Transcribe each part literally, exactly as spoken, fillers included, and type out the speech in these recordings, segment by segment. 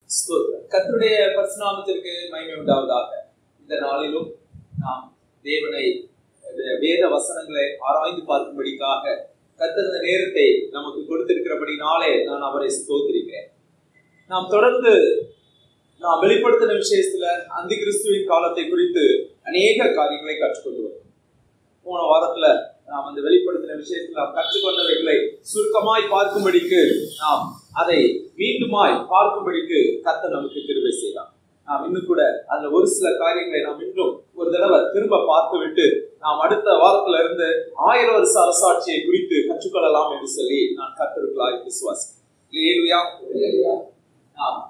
ஸ்தோத்திரம். கர்த்தருடைய பரிசுநாமத்திற்கு மகிமை உண்டாவதாக. இந்த நாளிலும் நாம் தேவனை வேத வசனங்களை ஆராய்ந்து பார்க்கும்படிக்காக கர்த்தர் இந்த நேரத்தை நமக்கு கொடுத்திருக்கிறபடினாலே நான் அவரை ஸ்தோத்திரிக்கிறேன். நாம் தொடர்ந்து நாம் வெளிப்படுத்தின விஷயத்துல அந்தி கிறிஸ்துவின் காலத்தை குறித்து அநேக காரியங்களை கற்றுக்கொண்டு வரோம். போன வாரத்துல நாம் அந்த வெளிப்படுத்தின விஷயத்தில் நாம் கற்றுக்கொண்டவைகளை சுருக்கமாய் பார்க்கும்படிக்கு நாம் அதை மீண்டுமாய் பார்க்கும்படிக்கு கர்த்தர் நமக்கு கிருபை செய்தார். நாம் இன்னும் கூட அதுல ஒரு சில காரியங்களை நாம் இன்னும் ஒரு தடவை திரும்ப பார்த்து விட்டு நாம் அடுத்த வாரத்துல இருந்து ஆயிரம் வருஷ அரசாட்சியை குறித்து கற்றுக்கொள்ளலாம் என்று சொல்லி நான் கர்த்தருக்குள்ளாய் விசுவாசிக்கிறேன். நாம்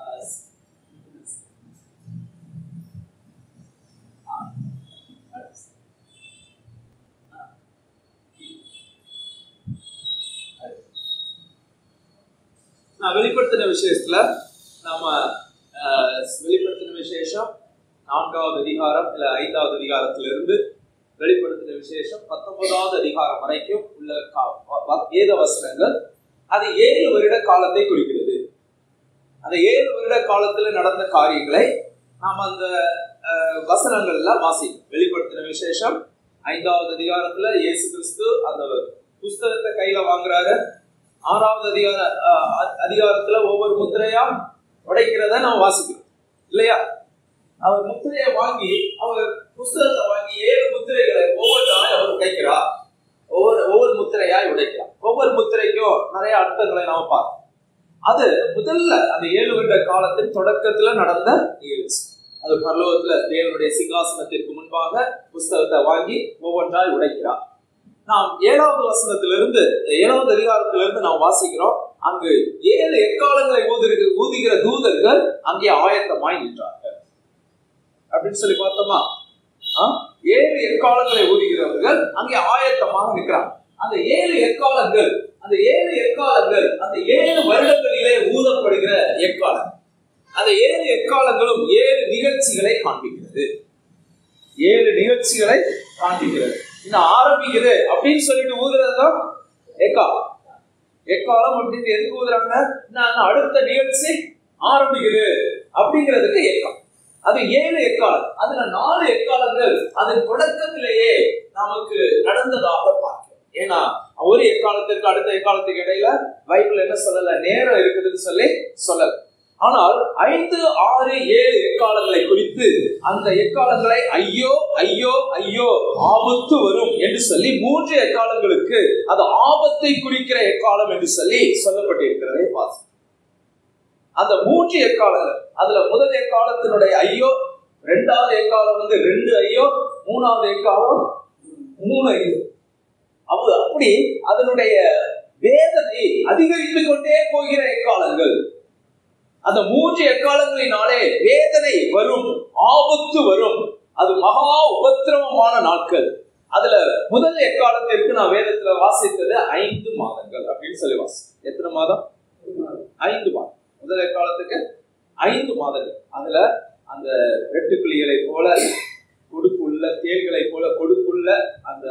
வெளிப்படுத்தின விஷயத்துல நாம வெளிப்படுத்தின விசேஷம் நான்காவது அதிகாரம் இல்ல ஐந்தாவது அதிகாரத்திலிருந்து வெளிப்படுத்தின விசேஷம் பத்தொன்பதாவது அதிகாரம் வரைக்கும் உள்ள வேத வசனங்கள் அது ஏழு வருட காலத்தை குறிக்கிறது. அந்த ஏழு வருட காலத்துல நடந்த காரியங்களை நாம் அந்த வசனங்கள்ல வாசிக்கும். வெளிப்படுத்தின விசேஷம் ஐந்தாவது அதிகாரத்துல இயேசு கிறிஸ்து அந்த புஸ்தகத்தை கையில வாங்குறாரு. ஆறாவது அதிகார அதிகாரத்துல ஒவ்வொரு முத்திரையா உடைக்கிறத நாம் வாசிக்கிறோம் இல்லையா? அவர் முத்திரையை வாங்கி அவர் புஸ்தகத்தை வாங்கி ஏழு முத்திரைகளை ஒவ்வொன்றாய் அவர் உடைக்கிறார். ஒவ்வொரு ஒவ்வொரு முத்திரையாய் உடைக்கிறார். ஒவ்வொரு முத்திரைக்கும் நிறைய அர்த்தங்களை நாம பார்க்கிறோம். அது முதல்ல அந்த ஏழு வருட காலத்தின் தொடக்கத்துல நடந்த நிகழ்ச்சி. அது பரலோகத்துல தேவனுடைய சிங்காசனத்திற்கு முன்பாக புஸ்தகத்தை வாங்கி ஒவ்வொன்றாய் உடைக்கிறார். நாம் ஏழாவது வசனத்திலிருந்து ஏழாவது அதிகாரத்திலிருந்து நாம் வாசிக்கிறோம். அங்கு ஏழு எக்காலங்களை ஊதுகிற ஊதுகிற தூதர்கள் அங்கே ஆயத்தமாய் நின்றார்கள் அப்படின்னு சொல்லி பார்த்தோமா? ஏழு எக்காலங்களை ஊதுகிறவர்கள் அங்கே ஆயத்தமாக நிற்கிறாங்க. அந்த ஏழு எக்காலங்கள் அந்த ஏழு எக்காலங்கள் அந்த ஏழு வருடங்களிலே ஊதப்படுகிற எக்காலம். அந்த ஏழு எக்காலங்களும் ஏழு நிகழ்ச்சிகளை காண்பிக்கிறது. ஏழு நிகழ்ச்சிகளை காண்பிக்கிறது. இன்னும் ஆரம்பிக்குது அப்படின்னு சொல்லிட்டு ஊதுறதுதான் எக்காலம். எக்காலம் அப்படின்னு எதுக்கு ஊதுறாங்க? அடுத்த நிகழ்ச்சி ஆரம்பிக்குது அப்படிங்கிறதுக்கு எக்காலம். அது ஏழு எக்காலம். அதுல நாலு எக்காலங்கள் அதன் தொடக்கத்திலேயே நமக்கு நடந்ததாக பார்க்கிறோம். ஏன்னா ஒரு எக்காலத்திற்கு அடுத்த எக்காலத்துக்கு இடையில பைபிள் என்ன சொல்லல, நேரம் இருக்குதுன்னு சொல்லி சொல்லல. ஆனால் ஐந்து ஆறு ஏழு எக்காலங்களை குறித்து அந்த எக்காலங்களை ஐயோ ஐயோ ஐயோ ஆபத்து வரும் என்று சொல்லி மூன்று எக்காலங்களுக்கு அது ஆபத்தை குறிக்கிற எக்காலம் என்று சொல்லி சொல்லப்பட்டிருக்கிறதை பாசி. அந்த மூன்று எக்காலங்கள் அதுல முதல் எக்காலத்தினுடைய ஐயோ, இரண்டாவது எக்காலம் வந்து ரெண்டு ஐயோ, மூணாவது எக்காலம் மூணு ஐயோ. அது அப்படி அதனுடைய வேதனை அதிகரித்துக் கொண்டே போகிற எக்காலங்கள். அந்த மூன்று எக்காலங்களினாலே வேதனை வரும், ஆபத்து வரும். அது மகா உபத்திரவமான நாட்கள். அதுல முதல் எக்காலத்திற்கு நான் வேதத்துல வாசித்தது ஐந்து மாதங்கள் அப்படின்னு சொல்லி வாசி. எத்தனை மாதம்? ஐந்து மாதம். முதல் எக்காலத்துக்கு ஐந்து மாதங்கள். அதுல அந்த வெட்டுக்கிளிகளை போல கொடுக்குள்ள தேள்களை போல கொடுக்குள்ள அந்த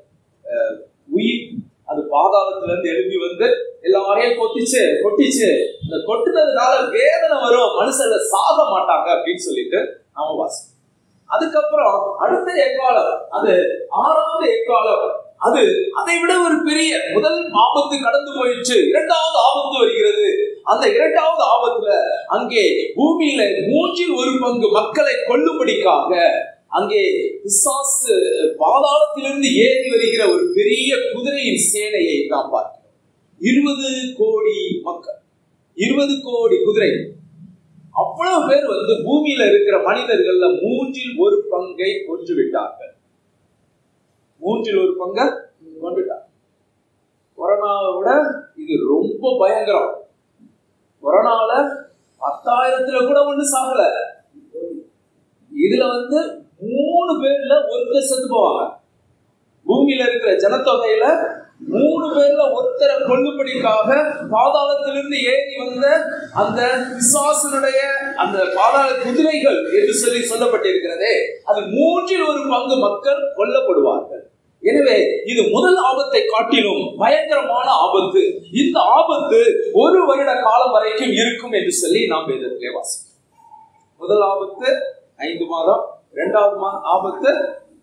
உயிர் அது பாதாளத்துல இருந்து எழுப்பி வந்து எல்லாரையும் கொட்டிச்சு கொட்டிச்சு இந்த கொட்டுனதுனால வேதனை வரும், மனுஷங்க சாக மாட்டாங்க அப்படின்னு சொல்லிட்டு நாம வாசி. அதுக்கப்புறம் அடுத்த எக்காலம் அது ஆறாவது எக்காலம். அது அதை விட ஒரு பெரிய முதல் ஆபத்து கடந்து போயிடுச்சு, இரண்டாவது ஆபத்து வருகிறது. அந்த இரண்டாவது ஆபத்துல அங்கே பூமியில மூன்றில் ஒரு பங்கு மக்களை கொல்லும்படிக்காக அங்கே பிசாசு பாதாளத்திலிருந்து ஏறி வருகிற ஒரு பெரிய குதிரையின் சேனையை நாம் பார்க்கிறோம். இருபது கோடி மக்கள், இருபது கோடி குதிரை, அவ்வளவு பேர் வந்து பூமியில இருக்கிற மனிதர்கள்ல மூன்றில் ஒரு பங்கை கொன்று விட்டார்கள். மூன்றில் ஒரு பங்கை கொண்டுட்டாங்க. கொரோனாவை விட இது ரொம்ப பயங்கரம். கொரோனால பத்தாயிரத்துல கூட ஒண்ணு சாகல. இதுல வந்து மூணு பேர்ல ஒருத்தர் செத்து போவாங்க. பூமியில இருக்கிற ஜனத்தொகையில மூணு பேர்ல ஒருத்தரை கொல்லும்படிக்காக பாதாளத்திலிருந்து ஏறி வந்த அந்த பிசாசனுடைய அந்த பாதாள குதிரைகள் என்று சொல்லி சொல்லப்பட்டிருக்கிறதே, அது மூன்றில் ஒரு பங்கு மக்கள் கொல்லப்படுவார்கள். எனவே இது முதல் ஆபத்தை காட்டிலும் பயங்கரமான ஆபத்து. இந்த ஆபத்து ஒரு வருட காலம் வரைக்கும் இருக்கும் என்று சொல்லி நாம் வேதத்திலே வாசிக்கிறோம். முதல் ஆபத்து ஐந்து மாதம், இரண்டாவது ஆபத்து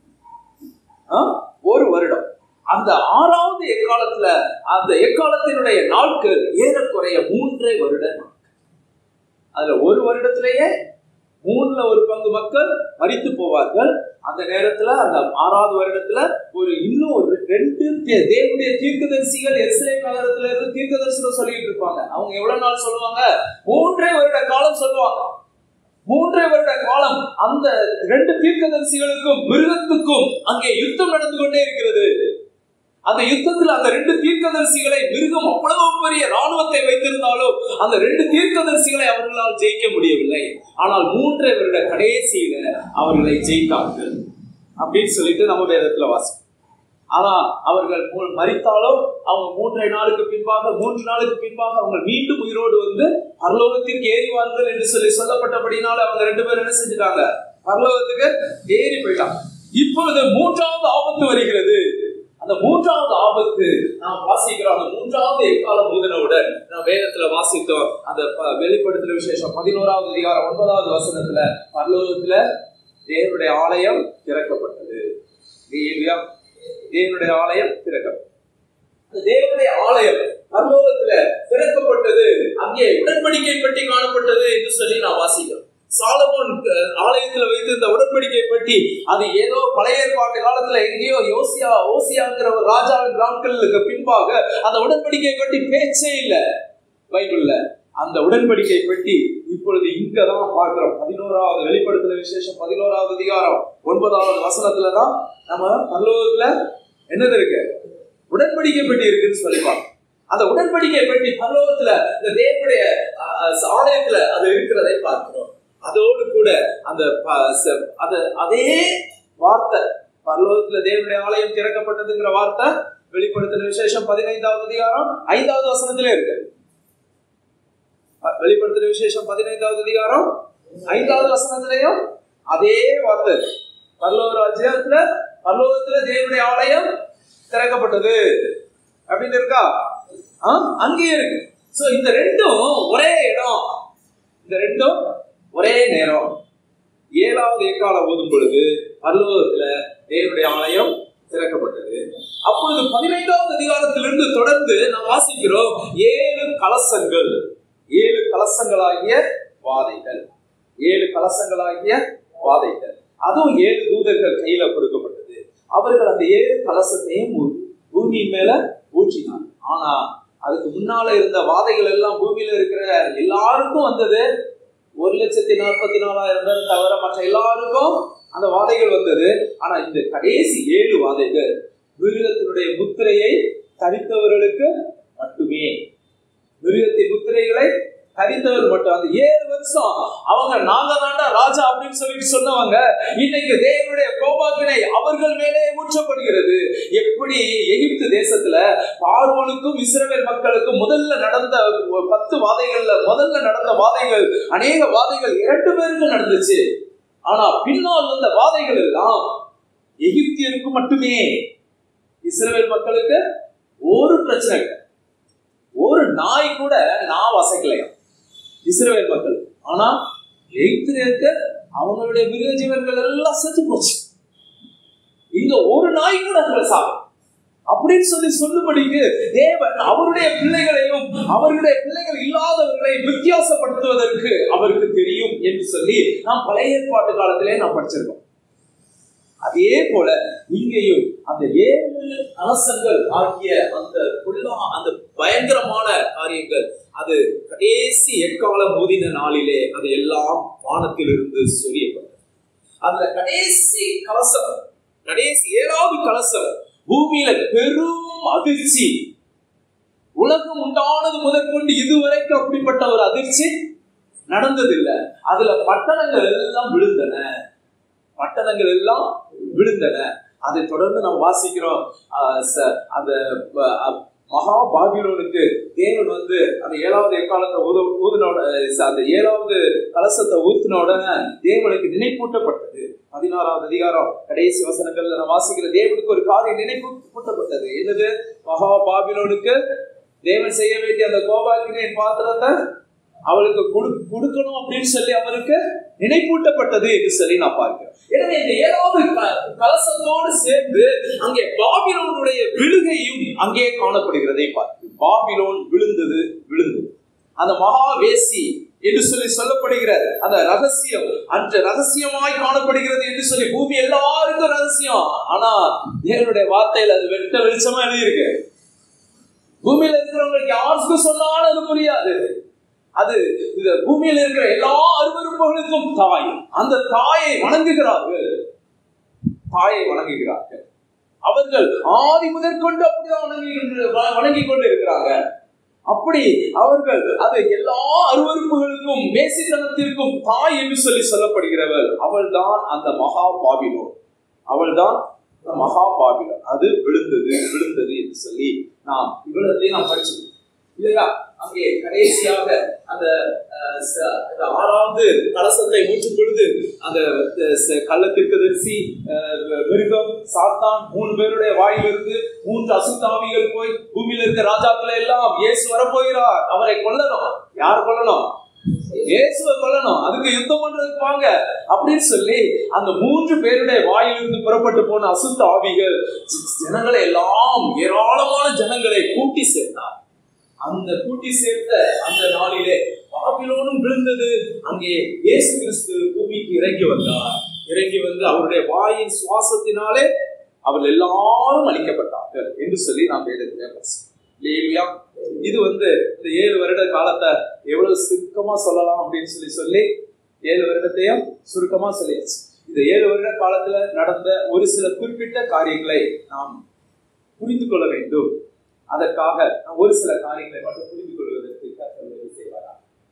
ஒரு வருடம். அந்த ஆறாவது எக்காலத்துல அந்த எக்காலத்தினுடைய நாட்கள் ஏறக்குறைய மூன்றே வருட நாட்கள். அதுல ஒரு வருடத்திலேயே மூணுல ஒரு பங்கு மக்கள் மரித்து போவார்கள். அந்த நேரத்துல அந்த ஆறாவது வருடத்துல ஒரு இன்னும் ஒரு ரெண்டு தேவனுடைய தீர்க்கதரிசிகள் எருசலேம் நகரத்துல இருந்து தீர்க்க தரிசனம் சொல்லிட்டு இருப்பாங்க. அவங்க எவ்வளவு நாள் சொல்லுவாங்க? மூன்றே வருட காலம் சொல்லுவாங்க. மூன்றே வருட காலம் அந்த ரெண்டு தீர்க்கதரிசிகளுக்கும் மிருகத்துக்கும் அங்கே யுத்தம் நடந்து கொண்டே இருக்கிறது. அந்த யுத்தத்தில் அந்த ரெண்டு தீர்க்கதரிசிகளை மிருகம் அவ்வளவு பெரிய ராணுவத்தை வைத்திருந்தாலும் அந்த ரெண்டு தீர்க்கதரிசிகளை அவர்களால் ஜெயிக்க முடியவில்லை. ஆனால் மூன்றே வருட கடைசியில அவர்களை ஜெயித்தார்கள் அப்படின்னு சொல்லிட்டு நம்ம வேதத்துல வாசிப்போம். ஆனா அவர்கள் மரித்தாலும் அவங்க மூன்றரை நாளுக்கு பின்பாக மூன்று நாளுக்கு பின்பாக அவங்க மீண்டும் உயிரோடு வந்து பரலோகத்திற்கு ஏறிவார்கள் என்று சொல்லி சொல்லப்பட்டபடினால அவங்க ரெண்டு பேரும் என்ன செஞ்சுட்டாங்க? பரலோகத்துக்கு ஏறி போயிட்டாங்க. இப்பொழுது மூன்றாவது ஆபத்து வருகிறது. அந்த மூன்றாவது ஆபத்து நாம் வாசிக்கிறோம். அந்த மூன்றாவது எக்காலம் ஊதினவுடன் நாம் வேதத்துல வாசித்தோம். அந்த வெளிப்படுத்துற விசேஷம் பதினோராவது அதிகாரம் ஒன்பதாவது வசனத்துல பரலோகத்துல தேவனுடைய ஆலயம் திறக்கப்பட்டது. தேவனுடைய ஆலயம் திறக்கப்பட்டது. தேவனுடைய ஆலயம் பரலோகத்துல திறக்கப்பட்டது. அங்கே உடன்படிக்கை பெட்டி காணப்பட்டது என்று சொல்லி நான் வாசிக்கிறோம். சாலமோன் ஆலயத்துல வைத்திருந்த உடன்படிக்கை பெட்டி அது ஏதோ பழைய ஏற்பாட்டு காலத்துல எங்கேயோ யோசியா ஓசியாங்கிற ஒரு ராஜாவின் நாட்களுக்கு பின்பாக அந்த உடன்படிக்கை பெட்டி பேச்சே இல்லை பைபிள்ல. அந்த உடன்படிக்கை பெட்டி இப்பொழுது இங்கதான் பார்க்கிறோம். பதினோராவது வெளிப்படுத்தின விசேஷம் பதினோராவது அதிகாரம் ஒன்பதாவது வசனத்துலதான் நம்ம பரலோகத்துல என்னது இருக்கு? உடன்படிக்கை பெட்டி இருக்குன்னு சொல்லிப்பாங்க. அந்த உடன்படிக்கை பெட்டி பரலோகத்துல இந்த தேவனுடைய ஆலயத்துல அது இருக்கிறதை பார்க்கிறோம். அதோடு கூட அந்த அதே வார்த்தை பரலோகத்துல தேவனுடைய ஆலயம் திறக்கப்பட்டதுங்கிற வார்த்தை வெளிப்படுத்தின விசேஷம் பதினைந்தாவது அதிகாரம் ஐந்தாவது வசனத்திலே இருக்கு. வெளிப்படுத்தின விசேஷம் பதினைந்தாவது அதிகாரம் ஐந்தாவது வசனத்திலையும் அதே வார்த்தை பரலோக ராஜ்யத்துல பரலோகத்துல தேவனுடைய ஆலயம் திறக்கப்பட்டது அப்படின்னு இருக்கா? அங்கேயே இருக்கு. சோ இந்த ரெண்டும் ஒரே இடம், இந்த ரெண்டும் ஒரே நேரம். ஏழாவது எக்காலம் ஓதும் பொழுது பரலோகத்துல தேவனுடைய ஆலயம் திறக்கப்பட்டது. அப்பொழுது பதினைந்தாவது அதிகாரத்திலிருந்து தொடர்ந்து நாம் வாசிக்கிறோம் ஏழு கலசங்கள், ஏழு கலசங்களாகிய வாதைகள், ஏழு கலசங்களாகிய வாதைகள். அதுவும் ஏழு தூதர்கள் கையில கொடுக்கப்பட்டது. அவர்கள் அந்த ஏழு கலசத்தையும் பூமியின் மேல ஊற்றினார். ஆனா அதுக்கு முன்னால இருந்த வாதைகள் எல்லாம் பூமியில இருக்கிற எல்லாருக்கும் வந்தது. ஒரு லட்சத்தி நாற்பத்தி நாலாயிரம் பேர் தவிர மற்ற எல்லாருக்கும் அந்த வாதைகள் வந்தது. ஆனா இந்த கடைசி ஏழு வாதைகள் மிருகத்தினுடைய முத்திரையை தரித்தவர்களுக்கு மட்டுமே. மிருகத்தின் முத்திரைகளை தரித்தவர் மட்டும். அந்த ஏழு வருஷம் அவங்க நாங்க தாண்டா ராஜா அப்படின்னு சொல்லிட்டு சொன்னவங்க இன்னைக்கு தேவனுடைய கோபாக்கினை அவர்கள் மேலே ஊற்றப்படுகிறது. எப்படி எகிப்து தேசத்துல பார்வோனுக்கும் இஸ்ரவேல் மக்களுக்கும் முதல்ல நடந்த பத்து வாதைகள்ல முதல்ல நடந்த வாதைகள் அநேக வாதைகள் இரண்டு பேருக்கு நடந்துச்சு. ஆனா பின்னால் வந்த வாதைகள் எல்லாம் எகிப்தியருக்கு மட்டுமே. இஸ்ரவேல் மக்களுக்கு ஒரு பிரச்சனை இல்லை. ஒரு நாய் கூட நான் வசக்கலையா இஸ்ரவேல் மக்கள். ஆனா எகிப்தியருக்கு அவங்களுடைய மிருக ஜீவன்கள் எல்லாம் செத்து போச்சு. இங்க ஒரு நாய் கூட சாகும் அப்படின்னு சொல்லி சொல்லும்படிக்கு தேவன் அவருடைய பிள்ளைகளையும் அவர்களுடைய பிள்ளைகள் இல்லாதவர்களையும் வித்தியாசப்படுத்துவதற்கு அவருக்கு தெரியும் என்று சொல்லி நாம் பழைய ஏற்பாட்டு காலத்திலே நாம் படிச்சிருக்கோம். அதே போல இங்கேயும் அந்த ஏழு கலசங்கள் ஆகிய அந்த அந்த பயங்கரமான காரியங்கள் அது கடைசி எக்காலம் ஊதின நாளிலே அது எல்லாம் வானத்திலிருந்து சொரியப்பட்டது. அதுல கடைசி கலசம், கடைசி ஏழாவது கலசம் பூமியில பெரும் அதிர்ச்சி. உலகம் உண்டானது முதற்கொண்டு இதுவரைக்கும் அப்படிப்பட்ட ஒரு அதிர்ச்சி நடந்ததில்லை. அதுல பட்டணங்கள் எல்லாம் விழுந்தன, பட்டணங்கள் எல்லாம் விழுந்தன. அதை தொடர்ந்து நாம் வாசிக்கிறோம். அந்த மகா பாபிலோனுக்கு தேவன் வந்து அந்த ஏழாவது எக்காலத்தை ஊத ஊதினோட அந்த ஏழாவது கலசத்தை ஊத்தின உடனே தேவனுக்கு நினைப்பூட்டப்பட்டது. பதினாறாவது அதிகாரம் கடைசி வசனங்கள்ல நான் வாசிக்கிற தேவனுக்கு ஒரு காரியம் நினைப்பூட்டப்பட்டது. என்னது? மகா பாபிலோனுக்கு தேவன் செய்ய வேண்டிய அந்த கோபாக்கினை பாத்திரத்தை அவளுக்கு கொடுக்கணும் அப்படின்னு சொல்லி அவருக்கு நினைப்பூட்டப்பட்டது என்று சொல்லி நான் பார்க்கிறேன். எனவே இந்த ஏழாவது கலசத்தோடு சேர்ந்து அங்கே பாபிலோனுடைய விழுகையும் அங்கே காணப்படுகிறதை பார்க்கிறேன். பாபிலோன் விழுந்தது விழுந்தது அந்த மகா வேசி என்று சொல்லி சொல்லப்படுகிற அந்த ரகசியம் அன்று ரகசியமாய் காணப்படுகிறது என்று சொல்லி பூமி எல்லாருக்கும் ரகசியம். ஆனா தேவனுடைய வார்த்தையில் அது வெட்ட வெளிச்சமா எழுதியிருக்கு. பூமியில இருக்கிறவங்களுக்கு யாருக்கும் சொன்னாலும் அது புரியாது. அது இந்த பூமியில் இருக்கிற எல்லா அருவருப்புகளுக்கும் தாய். அந்த தாயை வணங்குகிறார்கள், தாயை வணங்குகிறார்கள். அவர்கள் ஆதி முதற்கொண்டு அப்படிதான் வணங்கி வணங்கி கொண்டு இருக்கிறாங்க. அப்படி அவர்கள் அது எல்லா அருவருப்புகளுக்கும் மேசித்தனத்திற்கும் தாய் என்று சொல்லி சொல்லப்படுகிறவள். அவள் தான் அந்த மகா பாபிலோன். அவள் தான் மகா பாபிலோன். அது விழுந்தது விழுந்தது என்று சொல்லி நாம் இவ்வளத்தையும் நாம் படிச்சிருக்கோம் இல்லையா? அங்கே கடைசியாக அந்த ஆறாவது கலசத்தை ஊற்றும் பொழுது அந்த கள்ளத்தீர்க்கதரிசி, மிருகம், சாத்தான் மூணு பேருடைய வாயிலிருந்து மூன்று அசுத்தாவிகள் போய் பூமியில இருக்க ராஜாக்களை எல்லாம் இயேசு வரப்போகிறார், அவரை கொல்லணும். யார் கொல்லணும்? இயேசுவை கொல்லணும். அதுக்கு யுத்தம் பண்றதுக்கு வாங்க அப்படின்னு சொல்லி அந்த மூன்று பேருடைய வாயிலிருந்து புறப்பட்டு போன அசுத்த ஆவிகள் ஜனங்களை எல்லாம் ஏராளமான ஜனங்களை கூட்டி சேர்த்தார். அந்த கூட்டி சேர்த்த அந்த நாளிலே பாபிலோனும் விழுந்தது. அங்கே இயேசு கிறிஸ்து பூமிக்கு இறங்கி வந்தார். இறங்கி வந்து அவருடைய வாயின் சுவாசத்தினாலே அவர்கள் எல்லாரும் அழிக்கப்பட்டார்கள் என்று சொல்லி நாம் எழுதுகிறேன். இது வந்து இந்த ஏழு வருட காலத்தை எவ்வளவு சுருக்கமா சொல்லலாம் அப்படின்னு சொல்லி சொல்லி ஏழு வருடத்தையும் சுருக்கமா சொல்லியாச்சு. இந்த ஏழு வருட காலத்துல நடந்த ஒரு சில குறிப்பிட்ட காரியங்களை நாம் புரிந்து கொள்ள வேண்டும். அதற்காக ஒரு சில காரியங்களை மட்டும் புரிந்து கொள்வதற்கு கர்த்தர் செய்வாரா?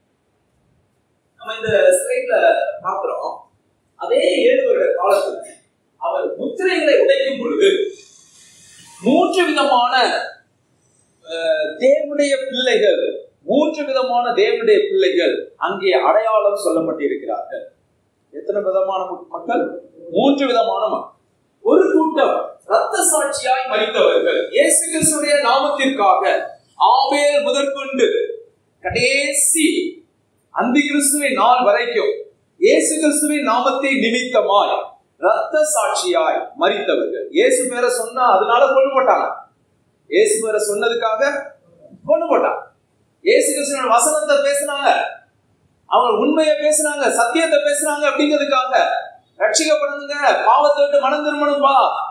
நம்ம இந்த ஸ்லைட்ல பார்க்கிறோம். அதே ஏழு வருட காலத்துல அவர் முத்திரைகளை உடைக்கும் பொழுது மூன்று விதமான தேவனுடைய பிள்ளைகள் மூன்று விதமான தேவனுடைய பிள்ளைகள் அங்கே அடையாளம் சொல்லப்பட்டிருக்கிறார்கள். எத்தனை விதமான மக்கள்? மூன்று விதமான மக்கள். ஒரு கூட்டம் இரத்த சாட்சியாய் மரித்தவர்கள், இயேசு கிறிஸ்துடைய நாமத்திற்காக ஆபேல் முதற்கொண்டு கடைசி அந்தி கிறிஸ்துவின் நாள் வரைக்கும் இயேசு கிறிஸ்துவின் நாமத்தை நிமித்தமாய் இரத்த சாட்சியாய் மரித்தவர்கள். இயேசு பேரை சொன்னா அதனால கொண்டு போட்டாங்க. இயேசு பேரை சொன்னதுக்காக கொண்டு போட்டாங்க. இயேசு கிறிஸ்துவின் வசனத்தை பேசினாங்க, அவங்க உண்மையை பேசினாங்க, சத்தியத்தை பேசினாங்க. அப்படிங்கிறதுக்காக ரட்சிக்கப்படுங்க, பாவத்தை விட்டு மனம் திரும்பணும்பா,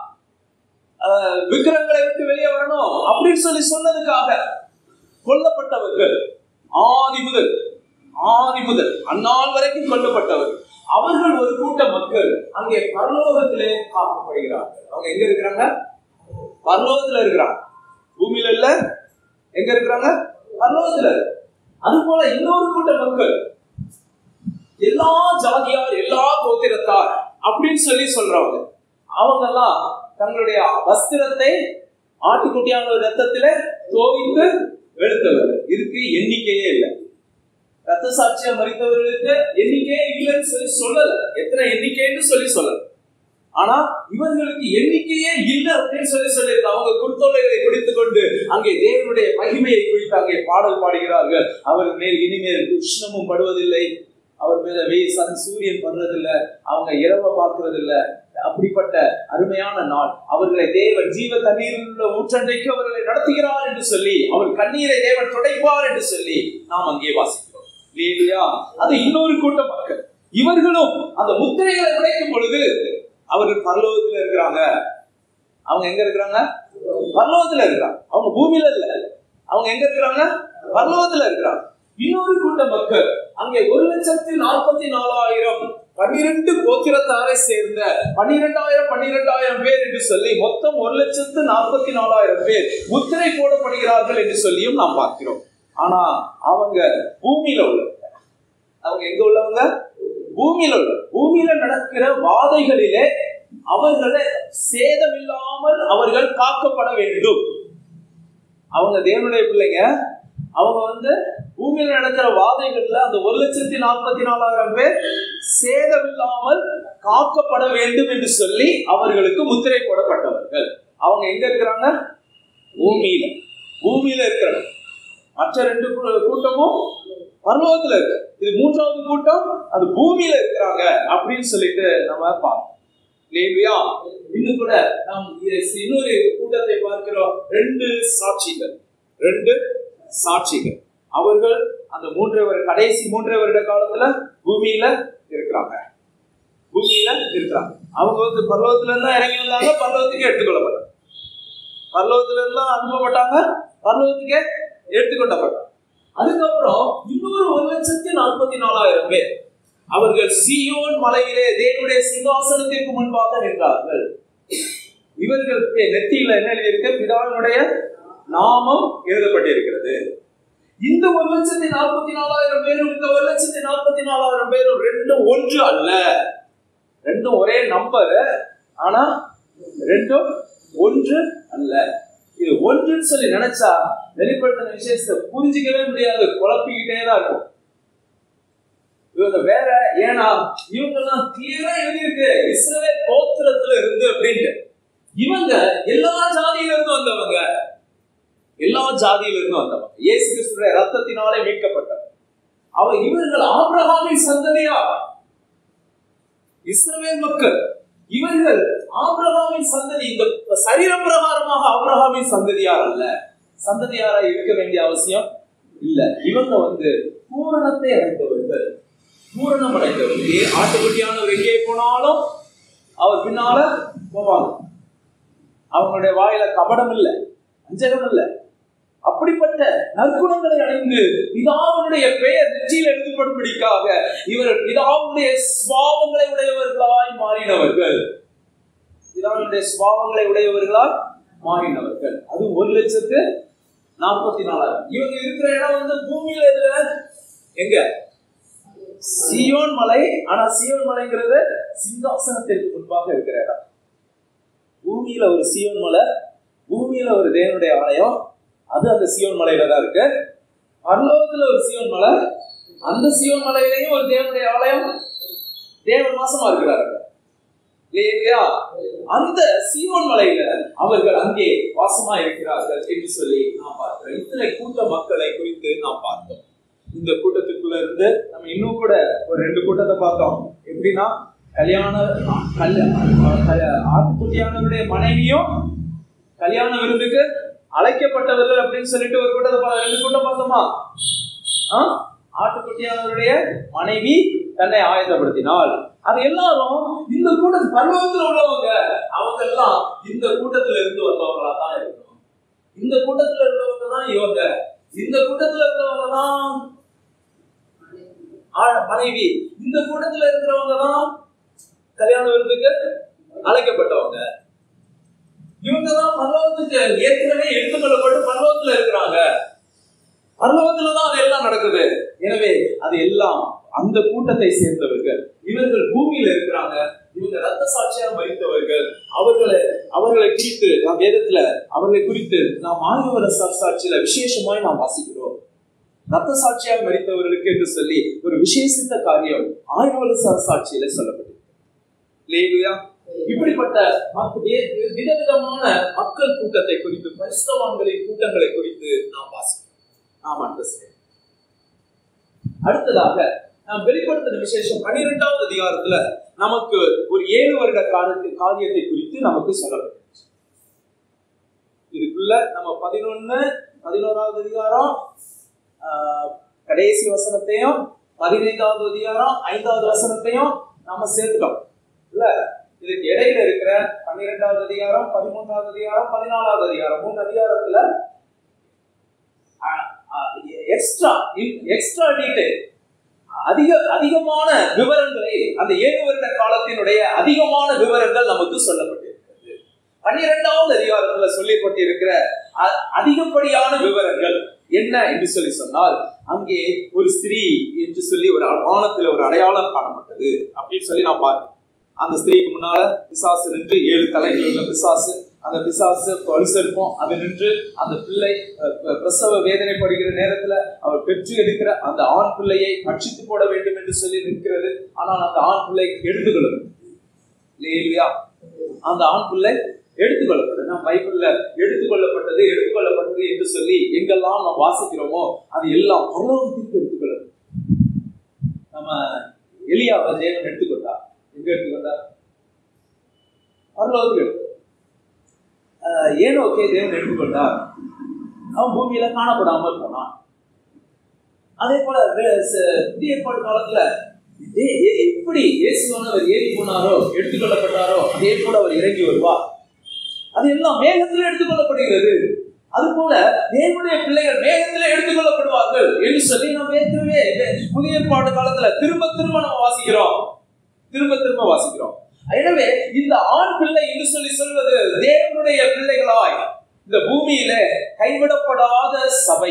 விக்கிரங்களை விட்டு வெளியே வரணும் அப்படின்னு சொல்லி சொன்னதுக்காக கொல்லப்பட்டவர்கள். ஆதி முதல் ஆதி முதல் அந்நாள் வரைக்கும் கொல்லப்பட்டவர்கள். அவர்கள் ஒரு கூட்ட மக்கள் அங்கே பரலோகத்திலே காக்கப்படுகிறார்கள். அவங்க எங்க இருக்கிறாங்க? பரலோகத்துல இருக்கிறாங்க. பூமியில இல்ல. எங்க இருக்கிறாங்க? பரலோகத்துல. அது போல இன்னொரு கூட்ட மக்கள் எல்லா ஜாதியார், எல்லா கோத்திரத்தார் அப்படின்னு சொல்லி சொல்றவங்க. அவங்க எல்லாம் தங்களுடைய வஸ்திரத்தை ஆட்டுக்குட்டியான ரத்தத்திலே தோய்த்து வெளுத்தவர்கள். இதுக்கு எண்ணிக்கையே இல்லை. ரத்த சாட்சியா மரித்தவர்களுக்கு எண்ணிக்கையே இல்லைன்னு சொல்லி சொல்லல. எத்தனை எண்ணிக்கைன்னு சொல்லி சொல்லல. ஆனா இவர்களுக்கு எண்ணிக்கையே இல்லை அப்படின்னு சொல்லி சொல்லி அவங்க குர்த்தோலைகளை குடித்துக் கொண்டு அங்கே தேவனுடைய மகிமையை குறித்து அங்கே பாடல் பாடுகிறார்கள். அவர் மேல் இனிமேல் உஷ்ணமும் படுவதில்லை, அவர் மேல வெயில் சன் சூரியன் படுறதில்லை, அவங்க இரவை பார்க்கறதில்லை. அப்படிப்பட்ட அருமையான நாள். அவர்களை தேவன் ஜீவ தண்ணீரில் உள்ள ஊற்றண்டைக்கு அவர்களை நடத்துகிறார் என்று சொல்லி, அவர் கண்ணீரை தேவன் துடைப்பார் என்று சொல்லி நாம் அங்கே வாசிக்கிறோம். அது இன்னொரு கூட்ட மக்கள். இவர்களும் அந்த முத்திரைகளை உடைக்கும் பொழுது அவர்கள் பரலோகத்துல இருக்கிறாங்க. அவங்க எங்க இருக்கிறாங்க? பரலோகத்துல இருக்கிறாங்க. அவங்க பூமியில இல்ல. அவங்க எங்க இருக்கிறாங்க? பரலோகத்துல இருக்கிறாங்க. இன்னொரு கூட்ட மக்கள் அங்கே ஒரு லட்சத்தி நாற்பத்தி நாலாயிரம் பன்னிரண்டு கோத்திரத்தாரை சேர்ந்த பன்னிரெண்டாயிரம் பன்னிரெண்டாயிரம் பேர் என்று சொல்லி மொத்தம் ஒரு லட்சத்து நாற்பத்தி நாலாயிரம் பேர் முத்திரை போடப்படுகிறார்கள் என்று சொல்லியும் நாம் பார்க்கிறோம். ஆனா அவங்க பூமியில உள்ளவங்க. அவங்க எங்க உள்ளவங்க? பூமியில உள்ள. பூமியில நடக்கிற வாதைகளிலே அவர்களை சேதமில்லாமல் அவர்கள் காக்கப்பட வேண்டும். அவங்க தேவனுடைய பிள்ளைங்க. அவங்க வந்து பூமியில நடக்கிற வாதைகள்ல அந்த ஒரு லட்சத்தி நாற்பத்தி நாலாயிரம் பேர் சேதமில்லாமல் காக்கப்பட வேண்டும் என்று சொல்லி அவர்களுக்கு முத்திரை போடப்பட்டவர்கள். அவங்க எங்க இருக்கிறாங்க? பூமியில. பூமியில இருக்கிறாங்க. மற்ற ரெண்டு கூட்டமும் பரலோகத்துல இருக்கு. இது மூன்றாவது கூட்டம், அது பூமியில இருக்கிறாங்க அப்படின்னு சொல்லிட்டு நம்ம பார்ப்போம். இல்லையா? இன்னும் கூட நாம் இன்னொரு கூட்டத்தை பார்க்கிறோம். ரெண்டு சாட்சிகள், ரெண்டு சாட்சிகள். அவர்கள் அந்த மூன்று கடைசி மூன்றரை வருட காலத்துல பூமியில இருக்கிறாங்க. பூமியில இருக்கிறாங்க. அவங்க வந்து பரலோகத்துல இருந்தா இறங்கி வந்தாங்க, பரலோகத்துக்கு எடுத்துக்கொள்ளப்பட்டாங்க. பரலோகத்துல இருந்தா அனுப்பப்பட்டாங்க, பரலோகத்துக்கே எடுத்துக்கொள்ளப்பட்டாங்க. அதுக்கப்புறம் இன்னொரு ஒரு லட்சத்தி நாற்பத்தி நாலாயிரம் பேர் அவர்கள் சீயோன் மலையிலே தேவனுடைய சிங்காசனத்திற்கு முன்பாக நின்றார்கள். இவர்கள் நெத்தியில என்ன எழுதியிருக்கு? பிதாவினுடைய நாமம் எழுதப்பட்டிருக்கிறது. இந்த ஒரு லட்சத்தி நாற்பத்தி நாலாயிரம் பேரும் இந்த ஒரு லட்சத்தி நாற்பத்தி நாலாயிரம் பேரும் ரெண்டும் ஒன்று அல்ல. ரெண்டும் ஒரே நம்பர், ஆனா ரெண்டும் ஒன்று அல்ல. இது ஒன்றுன்னு சொல்லி நினைச்சா வெளிப்படுத்தின விசேஷத்தை புரிஞ்சிக்கவே முடியாது, குழப்பிக்கிட்டே தான் இருக்கும். இவங்க வேற, ஏன்னா இவங்க எல்லாம் கிளியரா எழுதியிருக்கு இஸ்ரவேல் கோத்திரத்துல இருந்து அப்படின்ட்டு. இவங்க எல்லா ஜாதியில இருந்து வந்தவங்க, எல்லா ஜாதியில இருந்து வந்தவங்க, இயேசு கிறிஸ்துவின் ரத்தத்தினாலே மீட்கப்பட்டவங்க. அவ இவர்கள் ஆபிரகாமின் சந்ததியா, இஸ்ரவேல் மக்கள். இவர்கள் ஆபிரகாமின் சந்ததி. இந்த சரீர பிரகாரமாக ஆபிரகாமின் சந்ததியார் அல்ல, சந்ததியாரா இருக்க வேண்டிய அவசியம் இல்ல. இவங்க வந்து பூரணத்தை அடைந்தவர்கள், பூரணம் அடைந்தவர்கள். ஆட்டுக்குட்டியானவர் எங்கே போனாலும் அவர் பின்னால போவாங்க. அவங்களுடைய வாயில கபடம் இல்லை, அஞ்சகம் இல்லை. அப்படிப்பட்ட நற்குணங்களை அடைந்து பிதாவுடைய பெயர் நெற்றியில் எழுதப்படும்படிக்காக இவர் பிதாவுடைய சுபாவங்களை உடையவர்களாய் மாறினவர்கள். பிதாவுடைய சுபாவங்களை உடையவர்களாய் மாறினவர்கள். அது ஒரு லட்சத்து நாற்பத்தி நாலாயிரம். இவங்க இருக்கிற இடம் வந்து பூமியில இதுல எங்க? சீயோன் மலை. ஆனா சீயோன் மலைங்கிறது சிங்காசனத்திற்கு முன்பாக இருக்கிற இடம். பூமியில ஒரு சீயோன் மலை, பூமியில ஒரு தேவனுடைய ஆலயம், அது அந்த சீயோன் மலையில தான் இருக்கு. பரலோகத்துல ஒரு சீயோன் மலை, அந்த சீயோன் மலையிலையும் ஒரு தேவனுடைய ஆலயம், தேவன் மாசமா இருக்கிறார்கள் இல்லையா? அந்த சீயோன் மலையில அவர்கள் அங்கே வாசமா இருக்கிறார்கள் என்று சொல்லி நாம் பார்க்கிறோம். இத்தனை கூட்ட மக்களை குறித்து நாம் பார்த்தோம். இந்த கூட்டத்துக்குள்ள இருந்து நம்ம இன்னும் கூட ஒரு ரெண்டு கூட்டத்தை பார்த்தோம். எப்படின்னா கல்யாண ஆட்டுக்குட்டியானவருடைய மனைவியும் கல்யாண விருந்துக்கு அழைக்கப்பட்டவர்கள் அப்படின்னு சொல்லிட்டு ஒரு கூட்டத்தை ரெண்டு கூட்டம் பார்த்தோமா? ஆட்டுக்குட்டியானவருடைய மனைவி தன்னை ஆயத்தப்படுத்தினாள். அது எல்லாரும் இந்த கூட்டத்தில் பரலோகத்தில் உள்ளவங்க. அவங்க எல்லாம் இந்த கூட்டத்துல இருந்து வந்தவங்களா தான் இருக்கணும். இந்த கூட்டத்துல இருந்தவங்க தான் இவங்க. இந்த கூட்டத்துல இருந்தவங்க தான் மனைவி. இந்த கூட்டத்துல இருக்கிறவங்க தான் கல்யாண விருந்துக்கு அழைக்கப்பட்டவங்க. இவங்க தான் பரலோகத்துக்கு ஏற்கனவே எடுத்துக்கொள்ளப்பட்டு பரலோகத்துல இருக்கிறாங்க. பரலோகத்துலதான் அது எல்லாம் நடக்குது. எனவே அது எல்லாம் அந்த கூட்டத்தை சேர்ந்தவர்கள். இவர்கள் பூமியில இருக்கிறாங்க. இவங்க ரத்த சாட்சியா மரித்தவர்கள். அவர்களை அவர்களை குறித்து நாம் வேதத்துல அவர்களை குறித்து நாம் ஆயுவர சாட்சியில விசேஷமாய் நாம் வாசிக்கிறோம். ரத்த சாட்சியாக மரித்தவர்களுக்கு என்று சொல்லி ஒரு விசேஷித்த காரியம் ஆயுவர சாட்சியில சொல்லப்பட்டிருக்கு. இப்படிப்பட்ட விதவிதமான மக்கள் கூட்டத்தை குறித்து, பரிசுத்தவான்களின் கூட்டங்களை குறித்து நாம் வாசிக்கிறோம். நாம் அண்டர்ஸ்டாண்ட். அடுத்ததாக நாம் வெளிப்படுத்தின விசேஷம் பன்னிரெண்டாவது அதிகாரத்துல நமக்கு ஒரு ஏழு வருட காரியத்தை குறித்து நமக்கு சொல்லப்பட்டிருச்சு. இதுக்குள்ள நம்ம பதினொன்னு பதினோராவது அதிகாரம் கடைசி வசனத்தையும் பதினைந்தாவது அதிகாரம் ஐந்தாவது வசனத்தையும் நாம சேர்த்துட்டோம் இல்ல. இதுக்கு இடையில இருக்கிற பன்னிரெண்டாவது அதிகாரம், பதிமூன்றாவது அதிகாரம், பதினாலாவது அதிகாரம், மூணு அதிகாரத்துல எக்ஸ்ட்ரா எக்ஸ்ட்ரா டீடைல், அதிக அதிகமான விவரங்களை, அந்த ஏழு வருட காலத்தினுடைய அதிகமான விவரங்கள் நமக்கு சொல்லப்பட்டிருக்கிறது. பன்னிரெண்டாவது அதிகாரத்துல சொல்லப்பட்டிருக்கிற அதிகப்படியான விவரங்கள் என்ன என்று சொல்லி சொன்னால், அங்கே ஒரு ஸ்திரீ என்று சொல்லி ஒரு வானத்துல ஒரு அடையாளம் காணப்பட்டது அப்படின்னு சொல்லி நான் பார்த்தேன். அந்த ஸ்திரீக்கு முன்னால பிசாசு நின்று, ஏழு தலைகள் உள்ள பிசாசு அந்த பிசாசு பரிசெடுப்போம். அது நின்று அந்த பிள்ளை பிரசவ வேதனைப்படுகிற நேரத்துல அவர் பெற்று எடுக்கிற அந்த ஆண் பிள்ளையை பட்சித்து போட வேண்டும் என்று சொல்லி நிற்கிறது. ஆனால் அந்த ஆண் பிள்ளை எடுத்துக்கொள்ளும் இல்லையா? அந்த ஆண் பிள்ளை எடுத்துக்கொள்ளப்பட்டது. நாம் பைபிள்ல எடுத்துக்கொள்ளப்பட்டது எடுத்துக்கொள்ளப்பட்டது என்று சொல்லி எங்கெல்லாம் நாம் வாசிக்கிறோமோ அது எல்லாம் பரலோகத்திற்கு எடுத்துக்கொள்ளப்படும். நம்ம எலியாவை தேவன் எடுத்துக்கொண்டார். எங்க எடுத்துக்கொண்டார்? பரலோகத்துக்கு எடுத்து. ஏனோக்கே தேவன் எடுத்துக்கொண்டார். அவன் பூமியில காணப்படாமல் போனான். அதே போல புதிய ஏற்பாடு காலத்துல எப்படி இயேசுவானவர் ஏறி போனாரோ எடுத்துக்கொள்ளப்பட்டாரோ அதே போல அவர் இறங்கி வருவார். அது எல்லாம் மேகத்தில் எடுத்துக்கொள்ளப்படுகிறது. அது போல தேவனுடைய பிள்ளைகள் மேகத்தில் எடுத்துக்கொள்ளப்படுவார்கள் என்று சொல்லி நாம் ஏற்கனவே புதிய ஏற்பாடு காலத்துல திரும்ப திரும்ப நம்ம வாசிக்கிறோம் திரும்ப திரும்ப வாசிக்கிறோம். எனவே இந்த ஆண் பிள்ளை என்று சொல்லி சொல்வது தேவனுடைய பிள்ளைகளாய் இந்த பூமியில கைவிடப்படாத சபை.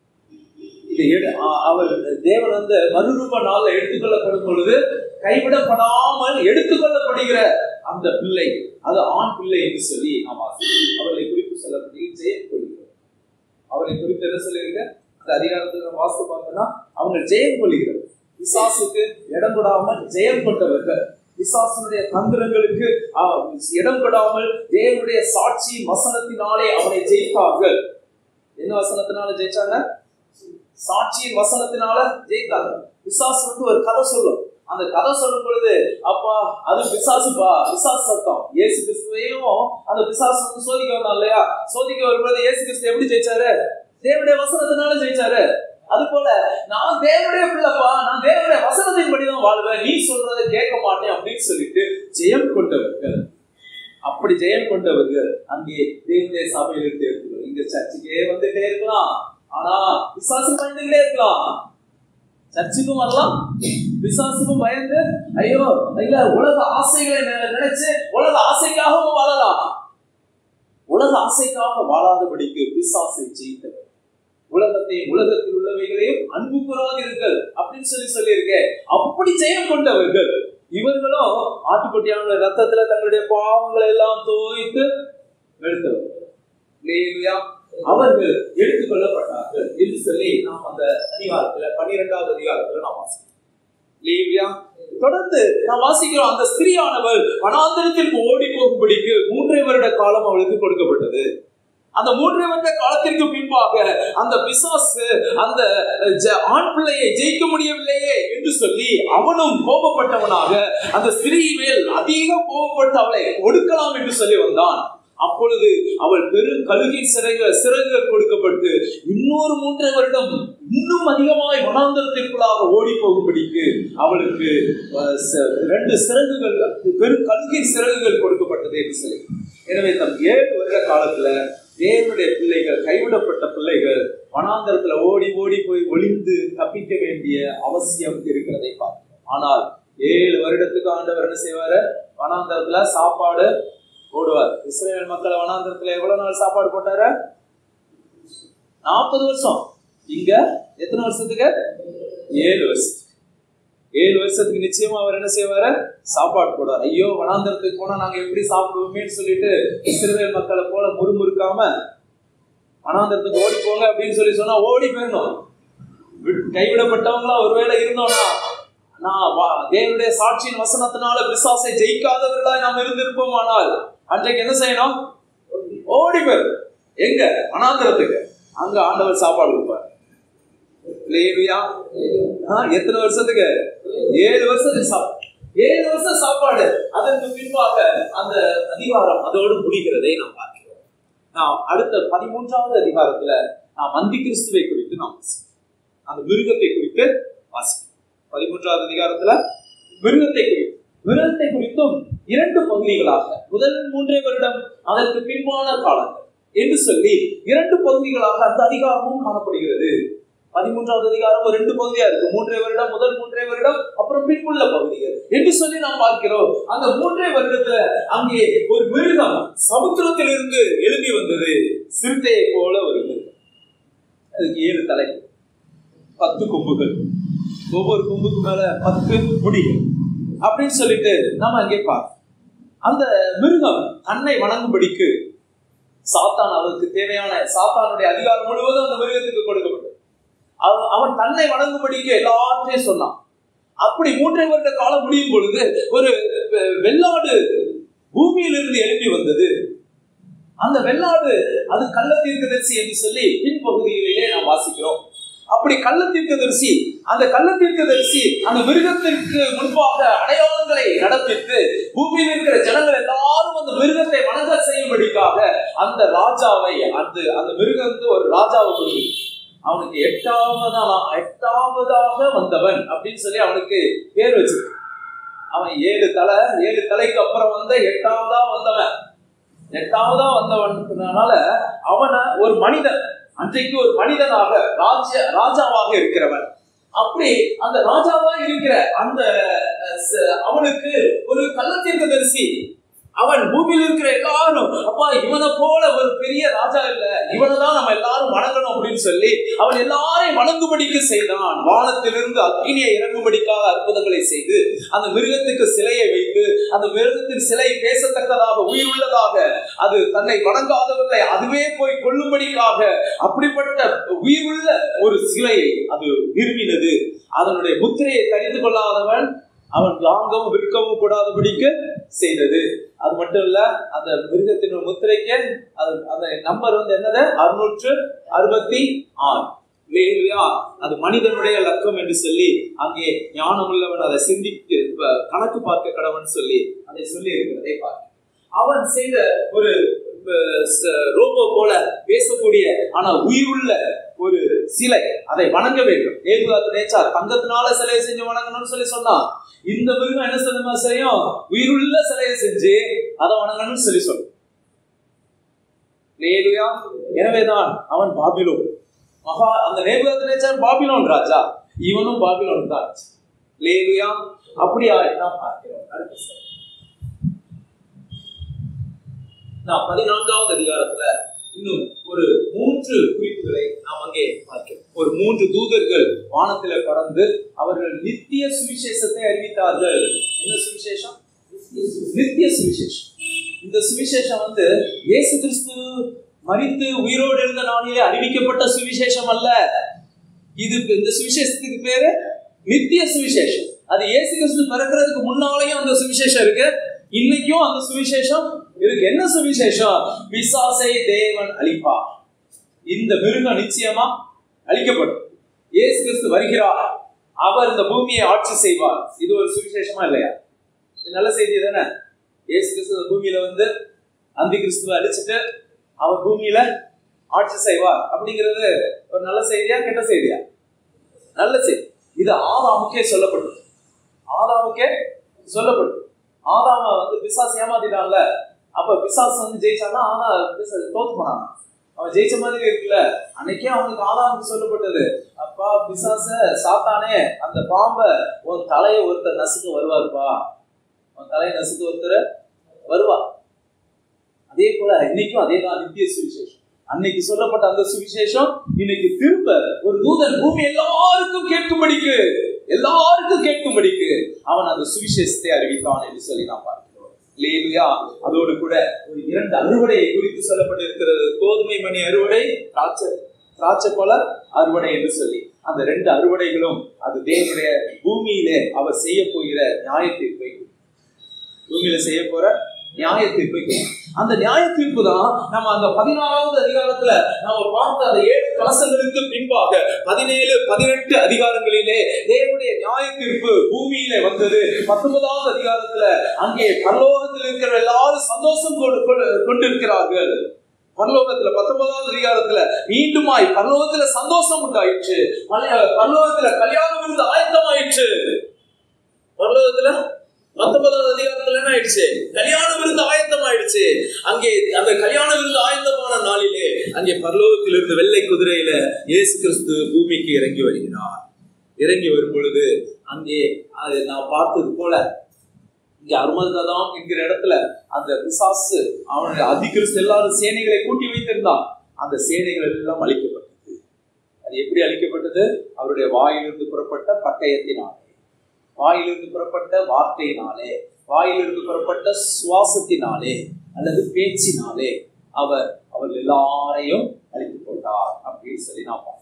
இது அவர் தேவன் வந்து மறுரூப நாள்ல எடுத்துக்கொள்ளப்படும் பொழுது கைவிடப்படாமல் எடுத்துக்கொள்ளப்படுகிற அந்த பிள்ளை அது ஆண் பிள்ளை என்று சொல்லி நாம் அவர்களை குறிப்பு சொல்லப்பட்டு ஜெயம் கொள்கிறோம். அவரை குறித்து என்ன சொல்லியிருக்க அந்த அதிகாரத்தில் வாசித்து பார்த்தோம்னா அவங்க ஜெயம் கொள்கிறது. பிசாசுக்கு இடம் கொடாமல் ஜெயம் கொண்டவர்கள், பிசாசுடைய தந்திரங்களுக்கு இடம் கொடாமல் தேவனுடைய சாட்சி வசனத்தினாலே அவனை ஜெயித்தார்கள். என்ன வசனத்தினால ஜெயிச்சாங்க? சாட்சியின் வசனத்தினால ஜெயித்தாங்க. பிசாசு வந்து ஒரு கதை சொல்லும். அந்த கதை சொல்லும் பொழுது அப்பா அது பிசாசுப்பா, பிசாசு சத்தம். இயேசு கிறிஸ்துவையும் அந்த பிசாசு வந்து சோதிக்க வந்தான் இல்லையா? சோதிக்க வரும்போது இயேசு கிறிஸ்து எப்படி ஜெயிச்சாரு? தேவனுடைய வசனத்தினால ஜெயிச்சாரு. அது போல நான் தேவனுடைய பிள்ளைப்பா, நான் தேவனுடைய வசனத்தின் படிதான் வாழ்வேன், நீ சொல்றதை கேட்க மாட்டேன் அப்படின்னு சொல்லிட்டு ஜெயம் கொண்டவர்கள். அப்படி ஜெயம் கொண்டவர்கள் அங்கே தேவனுடைய சபையில் இருந்து எடுத்துக்கணும். இங்க சர்ச்சுக்கே வந்துட்டே இருக்கலாம், ஆனா பிசாசு பயந்துகிட்டே இருக்கலாம். சர்ச்சுக்கும் வரலாம், பிசாசுக்கும் பயந்து ஐயோ இல்ல உலக ஆசைகளை நினைச்சு உலக ஆசைக்காகவும் வாழலாம். உலக ஆசைக்காக வாழாதபடிக்கு பிசாசை ஜெயித்தவர். உலகத்தையும் உலகத்தில் உள்ளவைகளையும் அன்பு கூறாதீர்கள் அப்படின்னு சொல்லி சொல்லியிருக்கேன். அப்படி ஜெயம் கொண்டவர்கள் இவர்களும் ஆட்டுக்குட்டியான ரத்தத்துல தங்களுடைய பாவங்களை எல்லாம் தோய்த்து வெளுத்தவர்கள். அவர்கள் எடுத்துக் கொள்ளப்பட்டார்கள் என்று சொல்லி நாம் அந்த அதிகாரத்துல பன்னிரெண்டாவது அதிகாரத்துல நாம் வாசிக்கிறோம். தொடர்ந்து நாம் வாசிக்கிறோம், அந்த ஸ்திரீயானவள் வனாந்தரத்திற்கு ஓடி போகும்படிக்கு மூன்றரை வருட காலம் அவளுக்கு கொடுக்கப்பட்டது. அந்த மூன்றரை வருட காலத்திற்கு பின்பாக அந்த பிசாசு அந்த ஆண் பிள்ளையை ஜெயிக்க முடியவில்லையே என்று சொல்லி அவனும் கோபப்பட்டவனாக அந்த ஸ்திரீ மேல் அதிக கோபப்பட்டு அவளை ஒடுக்கலாம் என்று சொல்லி வந்தான். அப்பொழுது அவள் பெரும் கழுகின் சிறகுகள் சிறகுகள் கொடுக்கப்பட்டு இன்னொரு மூன்றரை வருடம் இன்னும் அதிகமாய் வனாந்தரத்திற்குள்ளாக ஓடி போகும்படிக்கு அவளுக்கு ரெண்டு சிறகுகள் பெரும் கழுகின் சிறகுகள் கொடுக்கப்பட்டது என்று சொல்லி. எனவே தம் ஏழு வருட காலத்துல தேவனுடைய பிள்ளைகள், கைவிடப்பட்ட பிள்ளைகள் வனாந்தரத்துல ஓடி ஓடி போய் ஒளிந்து தப்பிக்க வேண்டிய அவசியம் இருக்கிறதை பார்க்கிறோம். ஆனால் ஏழு வருடத்துக்கு ஆண்டவர் என்ன செய்வாரு? வனாந்தரத்துல சாப்பாடு போடுவார். இஸ்ரேல் மக்களை வனாந்தரத்துல எவ்வளவு நாள் சாப்பாடு போட்டாரு? நாற்பது வருஷம். இங்க எத்தனை வருஷத்துக்கு? ஏழு வருஷம். ஏழு வருஷத்துக்கு நிச்சயமா அவர் என்ன செய்வாரு? சாப்பாடு போடுவார். ஐயோ வனாந்தரத்துக்கு போனா நாங்க எப்படி சாப்பிடுவோமே சொல்லிட்டு இஸ்ரேல் மக்களை போல முறுமுறுக்காம வனாந்தரத்துக்கு ஓடி போங்க அப்படின்னு சொல்லி சொன்னா ஓடி போயிடணும். கைவிடப்பட்டவங்களா ஒருவேளை இருந்தோம்னா நான் தேவனுடைய சாட்சியின் வசனத்தினால பிசாசை ஜெயிக்காதவர்களாய் நாம் இருந்திருப்போம். ஆனால் அன்றைக்கு என்ன செய்யணும்? ஓடி போயிடும். எங்க? வனாந்தரத்துக்கு. அங்க ஆண்டவர் சாப்பாடு கொடுப்பார். எத்தனை வருஷத்துக்கு? ஏழு வருஷத்துக்கு சாப்பாடு. ஏழு வருஷம் சாப்பாடு. அதற்கு பின்பாக அந்த அதிகாரம் அதோடு முடிகிறதை நாம் பார்க்கிறோம். நாம் அடுத்த பதிமூன்றாவது அதிகாரத்துல நாம் அந்தி கிறிஸ்துவை குறித்து நாம் அந்த மிருகத்தை குறித்து வாசிக்கிறோம். பதிமூன்றாவது அதிகாரத்துல மிருகத்தை குறித்து மிருகத்தை குறித்தும் இரண்டு பகுதிகளாக முதல் மூன்றே வருடம் அதற்கு பின்பான காலங்கள் என்று சொல்லி இரண்டு பகுதிகளாக அந்த அதிகாரமும் காணப்படுகிறது. பதிமூன்றாவது அதிகாரம் ஒரு ரெண்டு பகுதியா இருக்கு. மூன்றே வருடம், முதல் மூன்றே வருடம், அப்புறம் பின்புள்ள பகுதிகள் என்று சொல்லி நாம் பார்க்கிறோம். அந்த மூன்றே வருடத்துல அங்கே ஒரு மிருகம் சமுத்திரத்தில் இருந்து எழுப்பி வந்தது. சிறுத்தையை போல ஒரு மிருகம். அதுக்கு ஏழு தலை, பத்து கொம்புகள், ஒவ்வொரு கொம்புக்கு மேல பத்து முடிகள் அப்படின்னு சொல்லிட்டு நாம அங்கே பார்ப்போம். அந்த மிருகம் தன்னை வணங்கும்படிக்கு சாத்தான் அவருக்கு தேவையான சாத்தானுடைய அதிகாரம் முழுவதும் அந்த மிருகத்துக்கு கொடுக்கப்பட்டது. அவன் தன்னை வணங்கும்படிக்கு எல்லாத்தையும் சொன்னான். அப்படி மூன்றரை வருட காலம் முடியும் பொழுது ஒரு வெள்ளாடு பூமியிலிருந்து எழுப்பி வந்தது. அந்த வெள்ளாடு அது கள்ள தீர்க்கதரிசி என்று சொல்லி பின்பகுதியிலேயே நாம் வாசிக்கிறோம். அப்படி கள்ள தீர்க்கதரிசி அந்த கள்ள தீர்க்கதரிசி அந்த மிருகத்திற்கு முன்பாக அடையாளங்களை நடப்பித்து பூமியில் இருக்கிற ஜனங்கள் எல்லாரும் அந்த மிருகத்தை வணங்க செய்யும்படிக்காக அந்த ராஜாவை அந்த அந்த மிருகம் வந்து ஒரு ராஜாவை கொடுக்குது. அவனுக்கு எட்டாவதா எட்டாவதாக வந்தவன் அப்படின்னு சொல்லி அவனுக்கு பேர் வச்சு, அவன் ஏழு தலை ஏழு தலைக்கு அப்புறம் வந்த எட்டாவதா வந்தவன் எட்டாவதா வந்தவனால அவனை ஒரு மனிதன், அன்றைக்கு ஒரு மனிதனாக ராஜ ராஜாவாக இருக்கிறவன். அப்படி அந்த ராஜாவா இருக்கிற அந்த அவனுக்கு ஒரு கள்ள தீர்க்கதரிசி, அவன் பூமியில் இருக்கிற எல்லாரும் அப்பா இவனை போல ஒரு பெரிய ராஜா இல்ல, இவனை தான் நம்ம எல்லாரும் வணங்கணும் அப்படின்னு சொல்லி அவன் எல்லாரையும் வணங்கும்படிக்கு செய்தான். வானத்திலிருந்து அக்கினியை இறங்கும்படிக்காக அற்புதங்களை செய்து அந்த மிருகத்துக்கு சிலையை வைத்து அந்த மிருகத்தின் சிலை பேசத்தக்கதாக உயிர் உள்ளதாக அது தன்னை வணங்காதவர்களை அதுவே போய் கொள்ளும்படிக்காக அப்படிப்பட்ட உயிர் உள்ள ஒரு சிலையை அது நிறுவினது. அதனுடைய முத்திரையை தரித்து கொள்ளாதவன் அவன் வாங்கவும் விற்கவும் கூடாதபடிக்கு செய்தது. அது மட்டும் இல்ல, அந்த மிருகத்தின் முத்திரைக்கு அது அந்த நம்பர் வந்து என்னது அறுநூற்று அறுபத்தி ஆறு. அது மனிதனுடைய லக்கம் என்று சொல்லி அங்கே ஞானம் உள்ளவன் அதை சிந்தித்து கணக்கு பார்க்க கடவன் சொல்லி அதை சொல்லி இருக்கிறதை பார்க்க அவன் செய்த ஒரு ரோபோ போல பேசக்கூடிய ஆனா உயிருள்ள ஒரு சிலை, அதை வணங்க வேண்டும். நேபுகாத்நேச்சார் தங்கத்தினால சிலையை செஞ்சு வணங்கணும்னு சொல்லி சொன்னான். இந்த மிருகம் என்ன சொல்லுமா செய்யும், உயிருள்ள சிலையை செஞ்சு அதை வணங்கணும்னு சொல்லி சொல்லும். எனவேதான் அவன் பாபிலோன் மகா அந்த நேபுகாத்நேச்சார் பாபிலோன் ராஜா, இவனும் பாபிலோன் தான். லேலுயா அப்படியா நாம் பார்க்கிறோம். அடுத்த நான் பதினான்காவது அதிகாரத்துல இன்னும் ஒரு மூன்று குறிப்புகளை நாம் அங்கே பார்க்கிறோம். ஒரு மூன்று தூதர்கள் வானத்தில பறந்து அவர்கள் நித்திய சுவிசேஷத்தை அறிவித்தார்கள். என்ன சுவிசேஷம்? நித்திய சுவிசேஷம். இந்த சுவிசேஷம் வந்து இயேசு கிறிஸ்து மரித்து உயிரோடு இருந்த நாளிலே அறிவிக்கப்பட்ட சுவிசேஷம் அல்ல. இது இந்த சுவிசேஷத்துக்கு பேரு நித்திய சுவிசேஷம். அது இயேசு கிறிஸ்து பிறக்கிறதுக்கு முன்னாலேயும் அந்த சுவிசேஷம் இருக்கு, இன்னைக்கும் அந்த சுவிசேஷம் இருக்கு. என்ன சுவிசேஷம்? பிசாசை தேவன் அழிப்பார். இந்த மிருகம் நிச்சயமா அழிக்கப்படும். இயேசு கிறிஸ்து வருகிறார், அவர் இந்த பூமியை ஆட்சி செய்வார். இது ஒரு சுவிசேஷமா இல்லையா? நல்ல செய்தி தானே. இயேசு கிறிஸ்து பூமியில வந்து அந்தி கிறிஸ்துவை அழிச்சிட்டு அவர் பூமியில ஆட்சி செய்வார் அப்படிங்கிறது ஒரு நல்ல செய்தியா கெட்ட செய்தியா? நல்ல செய்தி. இது ஆதாமுக்கே சொல்லப்பட்டது. ஆதாமுக்கே சொல்லப்பட்டது. ஆதாம வந்து பிசாசு ஏமாத்திட்டான்ல, அப்ப பிசாசு வந்து ஜெயிச்சானா ஆனா தோத்து போனான். அவன் ஜெயிச்ச மாதிரி இருக்குல்ல. அன்னைக்கே அவனுக்கு ஆதாமுக்கு சொல்லப்பட்டது, அப்பா பிசாச சாத்தானே அந்த பாம்பை உன் தலையை ஒருத்தர் நசுக்க வருவாருப்பா, உன் தலையை நசுக்க ஒருத்தர் வருவா. அதே போல இன்னைக்கும் அதே தான் நித்திய சுவிசேஷம். அன்னைக்கு சொல்லப்பட்ட அந்த சுவிசேஷம் இன்னைக்கு திரும்ப ஒரு தூதன் பூமி எல்லாருக்கும் கேட்கும்படிக்கு எல்லாருக்கும் கேட்கும்படிக்கு அவன் அந்த சுவிசேஷத்தை அறிவித்தான் என்று சொல்லி நாம் பார்க்கிறோம். லேலுயா. அதோடு கூட ஒரு இரண்டு அறுவடையை குறித்து சொல்லப்பட்டிருக்கிறது. கோதுமை மணி அறுவடை, திராட்சை திராட்சை பழ அறுவடை என்று சொல்லி அந்த ரெண்டு அறுவடைகளும் அது தேவனுடைய பூமியிலே அவர் செய்ய போகிற நியாய தீர்ப்பை, பூமியில செய்ய போற நியாய தீர்ப்பை, அந்த நியாய தீர்ப்பு தான் நம்ம அந்த பதினாறாவது அதிகாரத்துல நம்ம பார்த்த அந்த ஏழு கலசங்களுக்கு பின்பாக பதினேழு பதினெட்டு அதிகாரங்களிலே தேவனுடைய நியாய தீர்ப்பு பூமியிலே வந்தது. பத்தொன்பதாவது அதிகாரத்துல அங்கே பரலோகத்தில் இருக்கிற எல்லாரும் சந்தோஷம் கொண்டிருக்கிறார்கள். பரலோகத்துல பத்தொன்பதாவது அதிகாரத்துல மீண்டுமாய் பரலோகத்துல சந்தோஷம் உண்டாயிற்று. பரலோகத்துல கல்யாண விருந்து ஆயத்தமாயிற்று. பரலோகத்துல பத்தொன்பதாவது அதிகாரத்துல என்ன ஆயிடுச்சு? கல்யாண விருந்து ஆயத்தம் ஆயிடுச்சு. அங்கே அந்த கல்யாண விருந்து ஆயத்தமான நாளிலே அங்கே பரலோகத்திலிருந்து வெள்ளை குதிரையில இயேசு கிறிஸ்து பூமிக்கு இறங்கி வருகிறார். இறங்கி வரும் பொழுது அங்கே அது நான் பார்த்தது போல இங்க அருமதம் என்கிற இடத்துல அந்த பிசாசு அவனுடைய அதி கிறிஸ்து எல்லாரும் சேனைகளை கூட்டி வைத்திருந்தான். அந்த சேனைகள் எல்லாம் அழிக்கப்பட்டது. அது எப்படி அழிக்கப்பட்டது? அவருடைய வாயிலிருந்து புறப்பட்ட பட்டயத்தினாலே, வாயிலிருந்து புறப்பட்ட வார்த்தையினாலே, வாயிலிருந்து புறப்பட்ட சுவாசத்தினாலே அல்லது பேச்சினாலே அவர் அவர்கள் எல்லாரையும் அழித்து போட்டார் அப்படின்னு சொல்லி நான் பார்ப்போம்.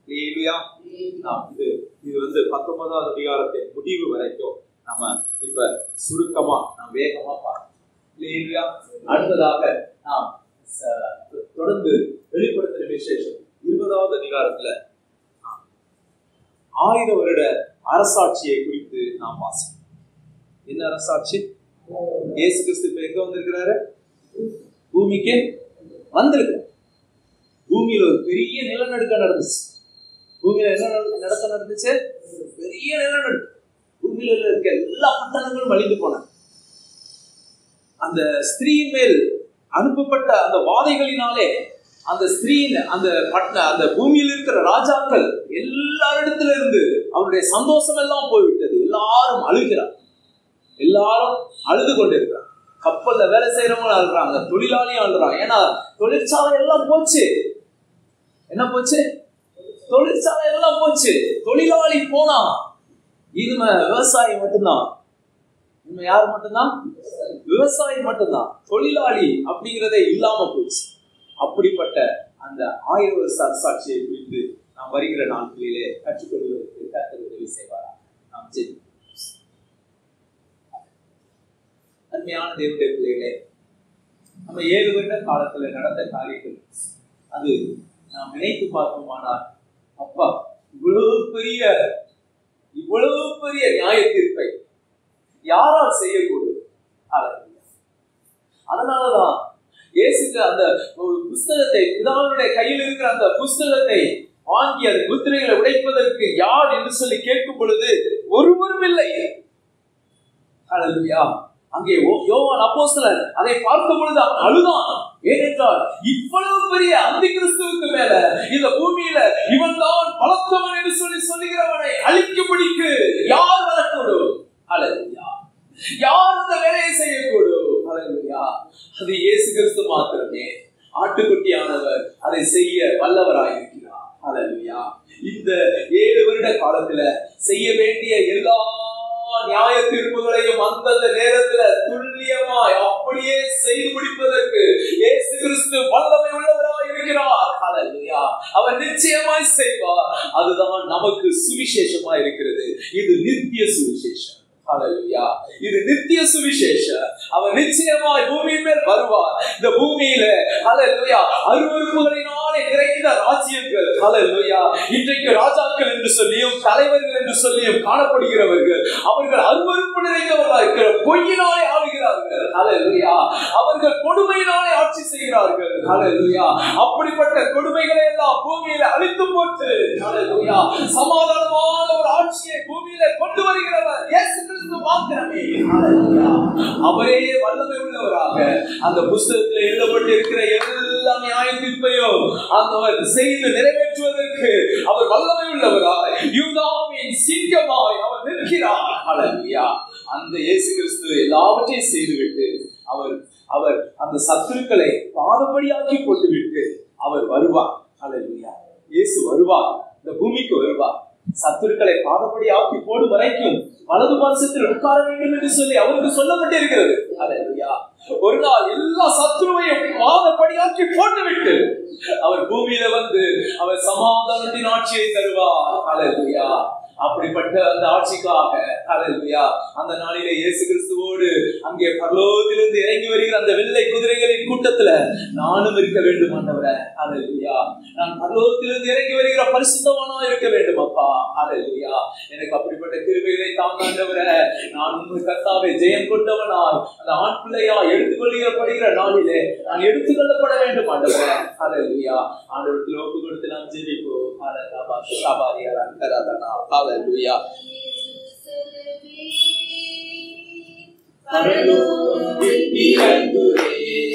இது இது வந்து பத்தொன்பதாவது அதிகாரத்தின் முடிவு வரைக்கும் நம்ம இப்ப சுருக்கமா நாம் வேகமா பார்க்கணும். அடுத்ததாக நாம் தொடர்ந்து வெளிப்படுத்தின விசேஷம் இருபதாவது அதிகாரத்துல ஆயிரம் வருட அரசாட்சியை குறித்து நாம் வாசிப்போம். என்ன அரசாட்சி? இயேசு கிறிஸ்து இப்ப எங்க வந்திருக்கிறாரு? பூமிக்கு வந்திருக்கு. பூமியில ஒரு பெரிய நிலநடுக்கம் நடந்துச்சு. பூமியில என்ன நடக்க நடந்துச்சு? பெரிய நிலநடுக்கம். பூமியில இருக்க எல்லா பட்டணங்களும் அழிந்து போன அந்த ஸ்திரீயின் மேல் அனுப்பப்பட்ட அந்த வாதைகளினாலே அந்த ஸ்திரீன் அந்த பட்ட அந்த பூமியில் இருக்கிற ராஜாக்கள் எல்லாரிடத்துல இருந்து அவருடைய சந்தோஷம் எல்லாம் போய்விட்டது. எல்லாரும் அழுகிறார், எல்லாரும் அழுது கொண்டிருக்கிறார். கப்பல்ல வேலை செய்யறவங்களும் அழுறாங்க, தொழிலாளியும் அழுறாங்க. ஏன்னா தொழிற்சாலை எல்லாம் போச்சு. என்ன போச்சு? தொழிற்சாலை எல்லாம் போச்சு. தொழிலாளி போனா இனிமே விவசாயி மட்டும்தான். இனிமே யாரு மட்டும்தான்? விவசாயி மட்டும்தான். தொழிலாளி அப்படிங்கிறதே இல்லாம போச்சு. அப்படிப்பட்ட அந்த ஆயிரம் வருஷ அரசாட்சியை குறித்து நாம் வருகிற நாட்களிலே கற்றுக்கொள்வதற்கு கர்த்தர் உதவி செய்வாரா? நாம் ஜெபிப்போம். அருமையான தேவனுடைய பிள்ளைகளே, நம்ம ஏழு வருட காலத்துல நடந்த காரியங்கள் அது நாம் நினைத்து பார்ப்போமானால், அப்பா இவ்வளவு பெரிய இவ்வளவு பெரிய நியாய தீர்ப்பை யாரால் செய்யக்கூடும்? அதனாலதான் இயேசுக்கு அந்த புஸ்தகத்தை, பிதாவினுடைய கையில் இருக்கிற அந்த புஸ்தகத்தை வாங்கி அந்த முத்திரைகளை உடைப்பதற்கு யார் என்று சொல்லி கேட்கும் பொழுது ஒருவரும் இல்லை. ஹல்லேலூயா. அங்கே யோவான் அப்போஸ்தலன் அதை பார்க்கும் பொழுது அவன் அழுதான். ஏனென்றால் இவ்வளவு பெரிய அந்தி கிறிஸ்துவுக்கு மேல இந்த பூமியில இவன் தான் பலத்தவன் என்று சொல்லி சொல்லுகிறவனை அழிக்கும்படிக்கு யார் வரக்கூடும்? ஹல்லேலூயா. யார் அந்த வேலையை செய்யக்கூடும்? ஹல்லேலூயா. அது இயேசு கிறிஸ்து மாத்திரமே. ஆட்டுக்குட்டியானவர் அதை செய்ய வல்லவராயிருக்கிறார். ஹல்லேலூயா. இந்த ஏழு வருட காலத்துல செய்ய வேண்டிய எல்லா நியாய தீர்ப்புகளையும் அந்தந்த நேரத்துல துல்லியமாய் அப்படியே செய்து முடிப்பதற்கு இயேசு கிறிஸ்து வல்லமை உள்ளவராய் இருக்கிறார். ஹல்லேலூயா. அவர் நிச்சயமாய் செய்வார். அதுதான் நமக்கு சுவிசேஷமா இருக்கிறது. இது நித்திய சுவிசேஷம். ஹல்லேலூயா. இது நித்திய சுவிசேஷம். அவர் நிச்சயமாய் பூமியின் மேல் வருவார். இந்த பூமியில ஹல்லேலூயா அருவருப்புகளினாலே நிறைந்த ராஜ்யங்கள், ஹல்லேலூயா, இன்றைக்கு ராஜாக்கள் என்று சொல்லியும் தலைவர்கள் என்று சொல்லியும் காணப்படுகிறவர்கள் அவர்கள் அருவருப்பு நிறைந்தவர்களாக இருக்கிற பொய்யினாலே ஆளுகிறார்கள். ஹல்லேலூயா. அவர்கள் கொடுமையினாலே ஆட்சி செய்கிறார்கள். ஹல்லேலூயா. அப்படிப்பட்ட கொடுமைகளை எல்லாம் பூமியில அழித்து போட்டு ஹல்லேலூயா சமாதானமான ஒரு ஆட்சியை பூமியில கொண்டு வருகிறவர் இயேசு கிறிஸ்து மாத்திரமே. ஹல்லேலூயா. அவரே வல்லமை உள்ளவராக அந்த புத்தகத்தில் எழுதப்பட்டு இருக்கிற எல்லா நியாய தீர்ப்பையும் அவர் செய்து நிறைவேற்றுவதற்கு அவர் வல்லமை உள்ளவராய் யூதாவின் சிங்கமாய் அவர் நிற்கிறார். ஹல்லேலூயா. அந்த இயேசு கிறிஸ்து எல்லாவற்றையும் செய்துவிட்டு அவர் அவர் அந்த சத்துருக்களை பாதபடியாக்கி போட்டுவிட்டு அவர் வருவார். ஹல்லேலூயா. இயேசு வருவார், இந்த பூமிக்கு வருவார். சத்துருக்களை பாதபடி ஆக்கி போடும் வரைக்கும் வலது பாசத்தில் உட்கார வேண்டும் என்று சொல்லி அவருக்கு சொல்லப்பட்டு இருக்கிறது. ஹல்லேலூயா. ஒரு நாள் எல்லா சத்துருவையும் பாதபடியாக்கி போட்டுவிட்டு அவர் பூமியில வந்து அவர் சமாதானத்தின் ஆட்சியை தருவார். ஹல்லேலூயா. அப்படிப்பட்ட அந்த ஆட்சிக்காக ஹல்லேலூயா அந்த நாளிலே இயேசு கிறிஸ்துவோடு அங்கே பரலோகத்திலிருந்து இறங்கி வருகிற அந்த வெள்ளை குதிரைகளின் கூட்டத்துல நானும் இருக்க வேண்டும் ஆண்டவரே. ஹல்லேலூயா. நான் பரலோகத்திலிருந்து இறங்கி வருகிற பரிசுத்தவானா இருக்க வேண்டும் அப்பா. ஹல்லேலூயா. எனக்கு அப்படிப்பட்ட கிருபைகளை தாங்க ஆண்டவரே. நான் உங்கள் கர்த்தாவே ஜெயம் கொண்டவனாய் அந்த ஆண் பிள்ளையா எடுத்துக்கொள்கிறப்படுகிற நாளிலே நான் எடுத்துக்கொள்ளப்பட வேண்டும் ஆண்டவரே. ஹல்லேலூயா. ஆண்டவரத்தில் ஒப்பு கொடுத்து நாம் ஜெபிப்போம். ஹல்லேலூயா. ஷாபாரியா ரங்கராதனா. ஹல்லேலூயா. பரலோகம் விட்டு அன்புரே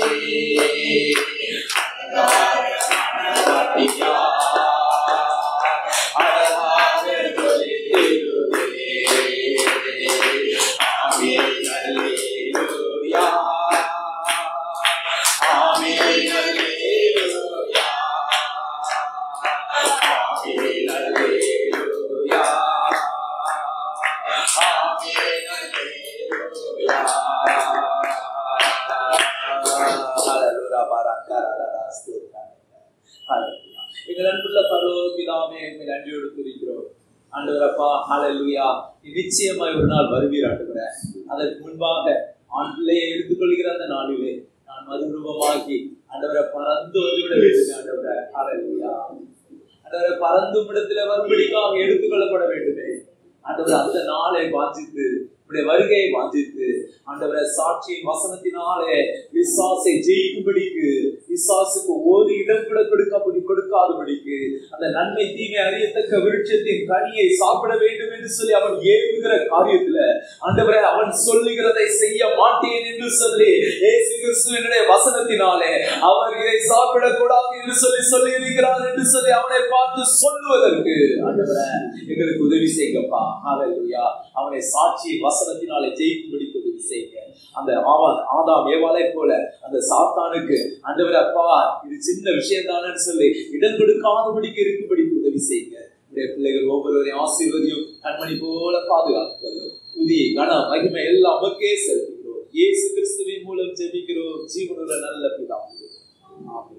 அழகாக அழகாக ஜொலித்திடுவே. ஆமென் அல்லேலூயா. ஆமென் அல்லேலூயா. ஆமென் அல்லேலூயா. ஆமென் அல்லேலூயா. ஹல்லேலூயா. பரக்கரதாஸ்து எங்கள் அன்புள்ள பரலோக பிதாவே, எங்கள் நன்றியோடு துதிக்கிறோம் ஆண்டவரப்பா. ஹல்லேலூயா. நிச்சயமாய் ஒரு நாள் வருவீர் ஆண்டவரே. அதற்கு முன்பாக ஆண்டிலே எடுத்துக்கொள்கிற அந்த நாளிலே நான் மறுரூபமாகி ஆண்டவரை பறந்து வந்துவிட வேண்டும் ஆண்டவரே. ஹல்லேலூயா. ஆண்டவரை பறந்து இடத்துல வரும்படிக்காக எடுத்துக்கொள்ளப்பட வேண்டுமே ஆண்டவரை. அந்த நாளை வாஞ்சித்து உடைய வருகையை வாஞ்சித்து ஆண்டவரை சாட்சியின் வசனத்தினாலே விசுவாசை ஜெயிக்கும்படிக்கு, விசுவாசுக்கு ஒரு இடம் கூட கொடுக்க கொடுக்காதபடிக்கு அந்த நன்மை தீமை அறியத்தக்க விருட்சத்தின் கனியை சாப்பிட வேண்டும் என்று சொல்லி அவன் ஏவுகிற காரியத்துல ஆண்டவரை அவன் சொல்லுகிறதை செய்ய மாட்டேன் என்று சொல்லி இயேசு கிறிஸ்துவினுடைய வசனத்தினாலே அவர் இதை சாப்பிடக்கூடாது என்று சொல்லி சொல்லி இருக்கிறார் என்று சொல்லி அவனை பார்த்து சொல்லுவதற்கு ஆண்டவரை எங்களுக்கு உதவி செய்யுங்கப்பா. ஹல்லேலூயா. அவனை சாட்சியின் வசனத்தினாலே ஜெயிக்கும்படிக்கு உதவி செய்யுங்க. அந்த ஆதாம் ஏவாளை போல அந்த சாத்தானுக்கு ஆண்டவரே அப்பா இது சின்ன விஷயம் தானே சொல்லி இடம் கொடுக்காதபடிக்கு இருக்கும்படிக்கு உதவி செய்யுங்க. உடைய பிள்ளைகள் ஒவ்வொருவரையும் ஆசீர்வதியும் கண்மணி போல பாதுகாத்துக்கொள்ளும். துதி கன மகிமை எல்லாம் நமக்கே செலுத்துகிறோம். இயேசு கிறிஸ்துவின் மூலம் ஜெபிக்கிறோம் ஜீவனுள்ள நல்ல பிதாவே. ஆமென்.